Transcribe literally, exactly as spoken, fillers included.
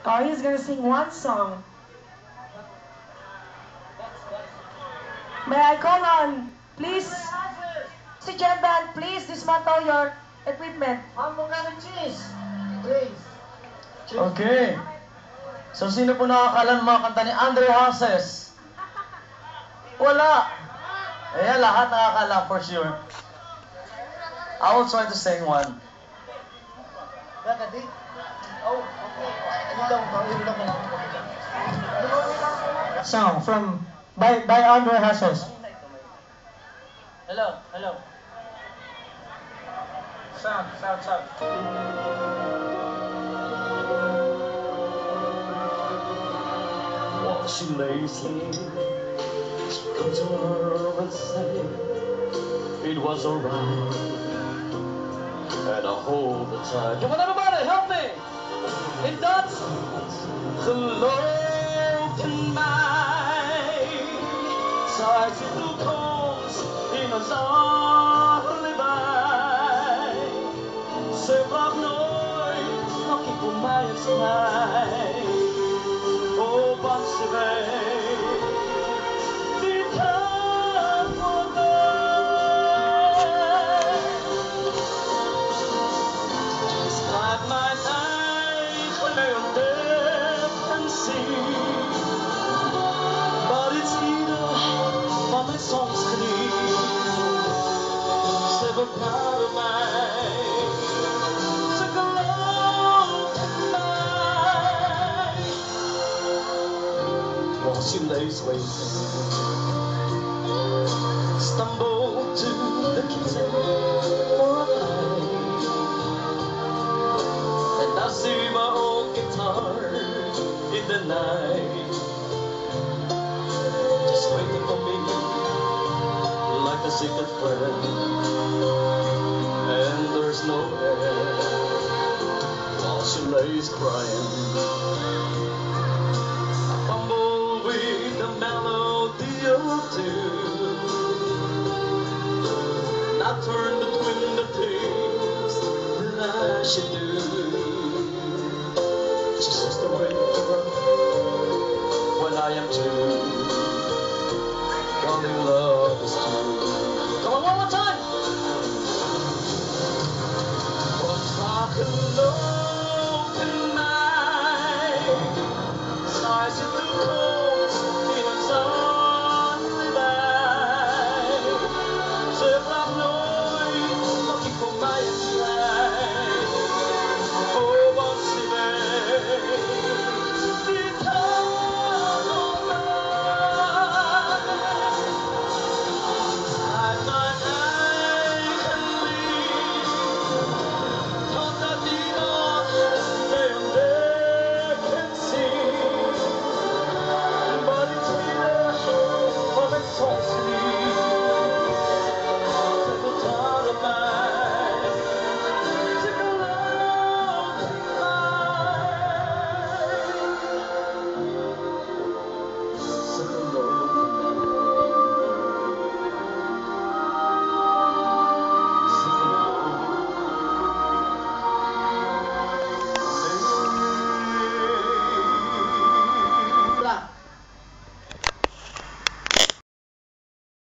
Oh, he's gonna sing one song. May I call on, please, si Jen Band, please dismantle your equipment. cheese. Please. Okay. So, sino po nakakala ng mga kanta ni Andre Hases? Wala. Ayan, lahat nakakala for sure. I will try to sing one. Bakit? Oh, okay. Yun lang, yun lang. Song from by by Andre Hasos. Hello, hello. Sound, sound, sound. While she lay sleeping, she come to her and say it was alright. And I hold the time. Come on, everybody, help me! It does the Lord tonight. Sighs in blue combs in a lullaby. Serve noi, occhi con mai snai. Oh, Bansebe. Songs geniet, ze bepalen mij, ze gelooft in mij. While she lays waiting, stumble to the kitchen for a pie, and I see my old guitar in the night, just waiting for me. Like a secret friend, and there's no end while she lays crying. I fumble with the melody of two, and I turn between the things that I should do. She says to wait for her when I am too. Darling, love is true. Come on, one more time. Van vaak geloof.